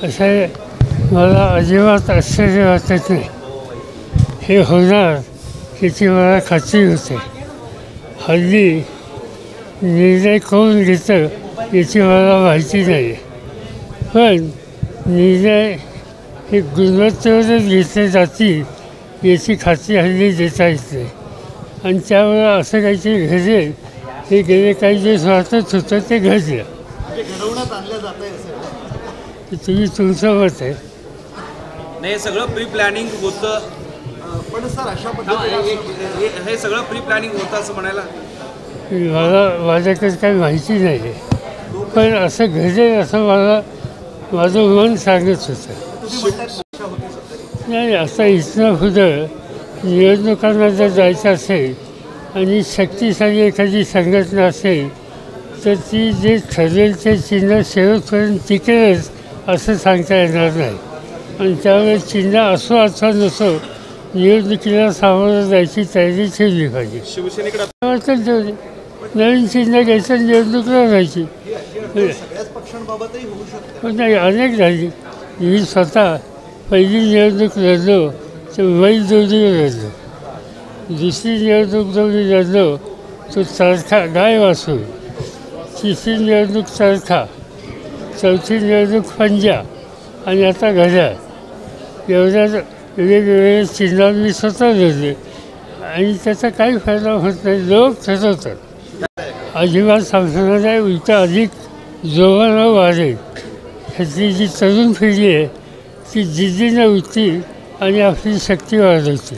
असं मला अजिबात आश्चर्य वाटत नाही. हे होणार याची मला खात्री होते. हल्ली निर्णय कोण घेतं याची मला माहिती नाही, पण निर्णय हे गुणवत्तेवरच घेतले जातील याची खात्री हल्ली देता येत नाही. आणि त्यामुळे असं काहीतरी घडेल हे गेले काही दिवस वाटत होतं, ते घडलं. घडवण्यात आणलं जात आहे तुम्ही तुमचं मत आहे. नाही, सगळं प्री प्लॅनिंग होतं. पण सर अशा पद्धतीने हे सगळं प्री प्लॅनिंग होतं असं म्हणायला माझ्याकडे काही माहिती नाही आहे, पण असं घडेल असं माझं मन सांगत होतं. नाही, आता इथनं पुढं निवडणुकांना जर जायचं असेल आणि शक्तिशाली एखादी संघटना असेल तर ती जे ठरेल ते चिन्ह शेवटपर्यंत टिकेलच असं सांगता येणार नाही. आणि त्यामुळे चिन्ह असो अथवा नसो, निवडणुकीला सामोरं जायची तयारी ठेवली पाहिजे. शिवसेनेकडे नवीन चिन्ह घ्यायचं, निवडणुकीला जायची. सगळ्याच पक्षांबाबतही होऊ शकते. पण नाही, अनेक झाली. मी स्वतः पहिली निवडणूक लढलो तर बैल जोडीवर लढलो. दुसरी निवडणूक जो मी लढलो तो चरखा गाय वासून. तिसरी निवडणूक चरखा, चौथी निवडणूक पंजा आणि आता घड्याळ. एवढ्या वेगवेगळ्या चिन्हावर मी स्वतः लढले आणि त्याचा काही फायदा होत नाही. लोक ठरवतात. अजिबात सांगणार नाही, उलटं अधिक जोमानं वाढेल. ह्यातली जी तरुण पिढी आहे ती जिद्दीनं उठती आणि आपली शक्ती वाढवते.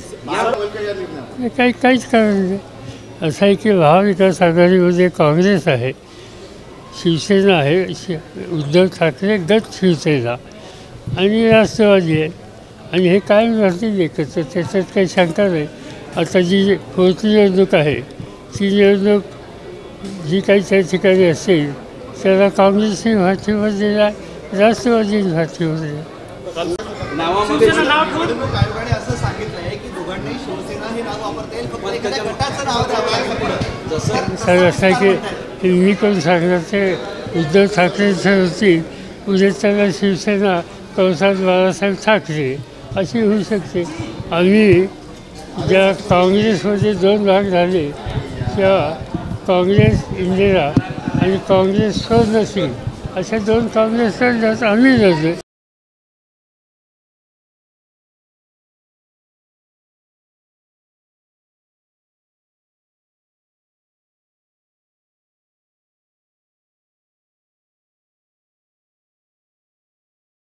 काहीच कारण नाही. असं आहे की महाविकास आघाडीमध्ये काँग्रेस आहे, शिवसेना आहे, उद्धव ठाकरे गट शिवसेना आणि राष्ट्रवादी आहे. आणि हे काय राहतील एकत्र, त्याच्यात काही शंका नाही. आता जी पुढची निवडणूक आहे ती निवडणूक जी काही त्या ठिकाणी असेल त्याला काँग्रेसने पाठिंबा दिला, राष्ट्रवादीने पाठिंबा दिला. निवडणूक आयोगाने असं सांगितलं आहे की दोघांनाही शिवसेना हे नाव वापरता येईल, फक्त एखाद्या गटाचं नाव द्यावं. सर असं आहे की मी कोण सांगणार, ते उद्धव ठाकरे होती, उद्या त्याला शिवसेना कंसात बाळासाहेब ठाकरे अशी होऊ शकते. आम्ही ज्या काँग्रेसमध्ये 2 भाग झाले तेव्हा काँग्रेस इंदिरा आणि काँग्रेस स्वर्णसिंग अशा 2 काँग्रेस आम्ही लढलो.